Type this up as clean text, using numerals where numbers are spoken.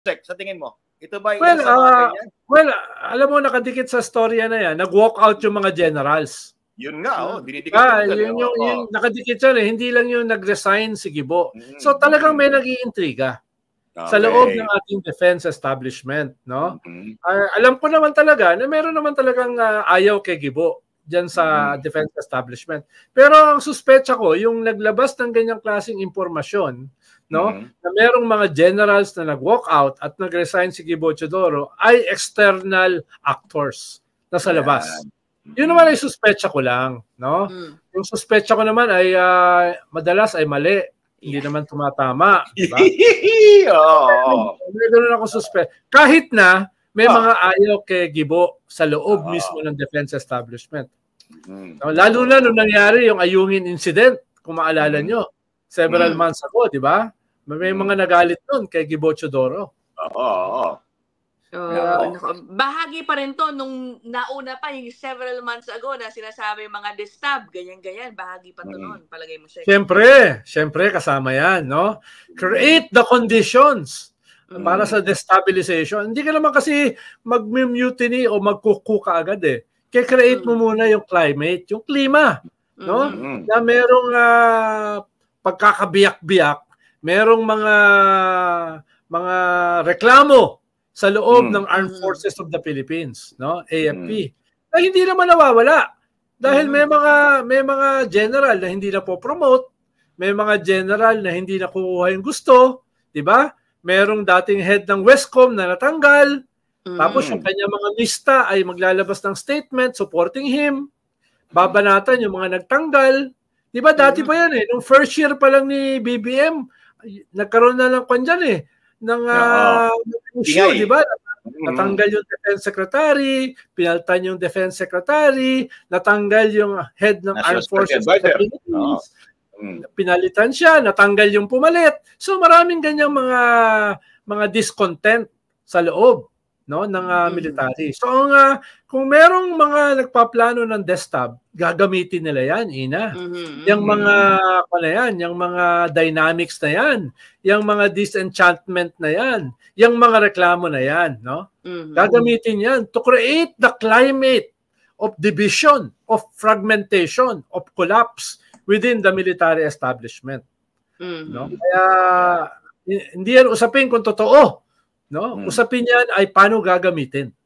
sa tingin mo? Ito ba well, alam mo, nakadikit sa storya na yan, nag-walk out yung mga generals. Yun nga, dinidikit yung nakadikit yan hindi lang yung nag-resign si Guibo. So talagang may nag-iintriga sa loob ng ating defense establishment, no? Alam ko naman talaga na meron naman talagang ayaw kay Guibo diyan sa defense establishment. Pero ang suspecha ko, yung naglabas ng ganyang klaseng impormasyon, no, na merong mga generals na nag-walk out at nag-resign si Guibo Teodoro ay external actors na sa labas. Yun naman ay suspecha ko lang, no? Yung suspecha ko naman ay madalas ay mali. Hindi naman tumatama, diba? May ganun ako suspecha. Kahit na may mga ayaw kay Guibo sa loob mismo ng defense establishment. No, lalo na nung nangyari yung Ayungin incident, kung maalala nyo, several months ago, di ba? May mga nagalit nun kay Guibo Teodoro. Bahagi pa rin to nung nauna pa yung several months ago na sinasabi mga distab, ganyan-ganyan, bahagi pa to noon, palagay mo siya. Siyempre kasama yan, no? Create the conditions para sa destabilization. Hindi ka naman kasi mag-mutiny o magkukuka agad eh. Kaya create mo muna yung climate, yung klima, no? Na merong pagkakabiyak-biyak, merong mga reklamo sa loob ng Armed Forces of the Philippines, no? AFP. Na hindi naman nawawala dahil may mga general na hindi na po promote, may mga general na hindi na kukuha yung gusto, 'di ba? Merong dating head ng Westcom na natanggal. Tapos yung kanya mga lista ay maglalabas ng statement supporting him. Babanatan yung mga nagtanggal. 'Di ba dati pa yan eh, nung first year pa lang ni BBM, nagkaroon na ng kanyan eh ng issue, di ba? Natanggal yung defense secretary, pinaltan yung defense secretary, natanggal yung head ng Armed Forces of the Philippines, pinalitan siya, natanggal yung pumalit. So maraming ganyang mga discontent sa loob, no, ng military. So kung merong mga nagpaplano ng destab, gagamitin nila yan, Ina. Yung mga yung mga dynamics na yan, yung mga disenchantment na yan, yung mga reklamo na yan, no? Gagamitin yan to create the climate of division, of fragmentation, of collapse within the military establishment. No? Kaya hindi yan usapin kung totoo, no? Usapin yan ay paano gagamitin.